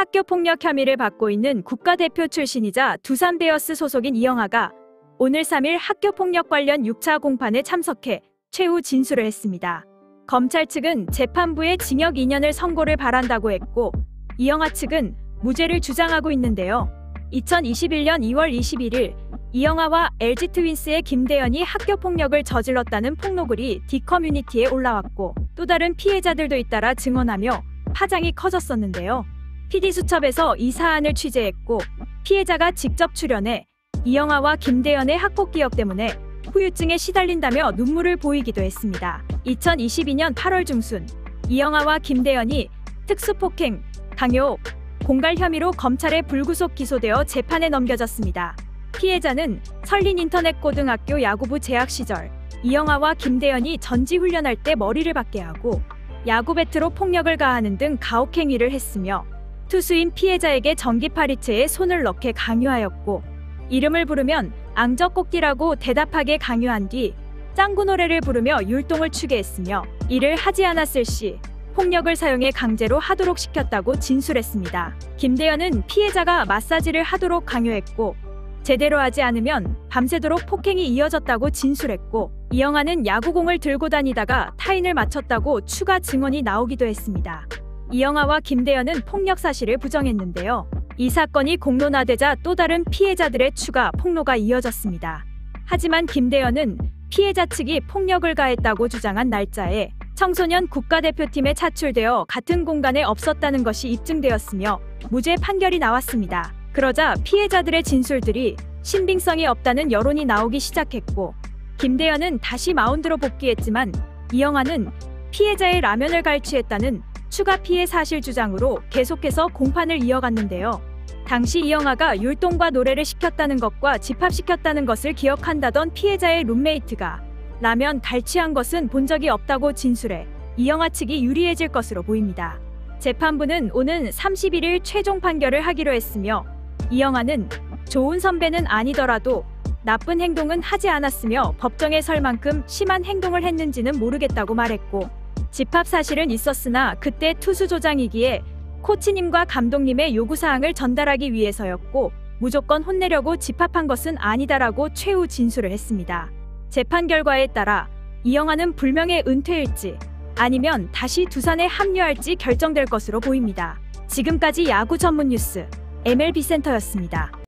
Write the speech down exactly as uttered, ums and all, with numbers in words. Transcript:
학교폭력 혐의를 받고 있는 국가대표 출신이자 두산 베어스 소속인 이영하가 오늘 삼 일 학교폭력 관련 육 차 공판에 참석해 최후 진술을 했습니다. 검찰 측은 재판부에 징역 이 년을 선고를 바란다고 했고 이영하 측은 무죄를 주장하고 있는데요. 이천이십일 년 이월 이십일일 이영하와 엘지 트윈스의 김대현이 학교폭력을 저질렀다는 폭로글이 D커뮤니티에 올라왔고 또 다른 피해자들도 잇따라 증언하며 파장이 커졌었는데요. 피디수첩에서 이 사안을 취재했고 피해자가 직접 출연해 이영하와 김대현의 학폭 기억 때문에 후유증에 시달린다며 눈물을 보이기도 했습니다. 이천이십이 년 팔월 중순 이영하와 김대현이 특수폭행, 강요, 공갈 혐의로 검찰에 불구속 기소되어 재판에 넘겨졌습니다. 피해자는 설린인터넷고등학교 야구부 재학 시절 이영하와 김대현이 전지훈련할 때 머리를 박게 하고 야구 배트로 폭력을 가하는 등 가혹행위를 했으며 투수인 피해자에게 전기파리채에 손을 넣게 강요하였고 이름을 부르면 앙적꼭디라고 대답하게 강요한 뒤 짱구 노래를 부르며 율동을 추게 했으며 이를 하지 않았을 시 폭력을 사용해 강제로 하도록 시켰다고 진술했습니다. 김대현은 피해자가 마사지를 하도록 강요했고 제대로 하지 않으면 밤새도록 폭행이 이어졌다고 진술했고 이영하는 야구공을 들고 다니다가 타인을 맞췄다고 추가 증언이 나오기도 했습니다. 이영하와 김대현은 폭력 사실을 부정했는데요. 이 사건이 공론화되자 또 다른 피해자들의 추가 폭로가 이어졌습니다. 하지만 김대현은 피해자 측이 폭력을 가했다고 주장한 날짜에 청소년 국가대표팀에 차출되어 같은 공간에 없었다는 것이 입증되었으며 무죄 판결이 나왔습니다. 그러자 피해자들의 진술들이 신빙성이 없다는 여론이 나오기 시작했고 김대현은 다시 마운드로 복귀했지만 이영하는 피해자의 라면을 갈취했다는 추가 피해 사실 주장으로 계속해서 공판을 이어갔는데요. 당시 이영하가 율동과 노래를 시켰다는 것과 집합시켰다는 것을 기억한다던 피해자의 룸메이트가 라면 갈취한 것은 본 적이 없다고 진술해 이영하 측이 유리해질 것으로 보입니다. 재판부는 오는 삼십일 일 최종 판결을 하기로 했으며 이영하는 좋은 선배는 아니더라도 나쁜 행동은 하지 않았으며 법정에 설 만큼 심한 행동을 했는지는 모르겠다고 말했고 집합 사실은 있었으나 그때 투수 조장이기에 코치님과 감독님의 요구사항을 전달하기 위해서였고 무조건 혼내려고 집합한 것은 아니다라고 최후 진술을 했습니다. 재판 결과에 따라 이영하는 불명예 은퇴일지 아니면 다시 두산에 합류할지 결정될 것으로 보입니다. 지금까지 야구 전문 뉴스 엠엘비 센터였습니다.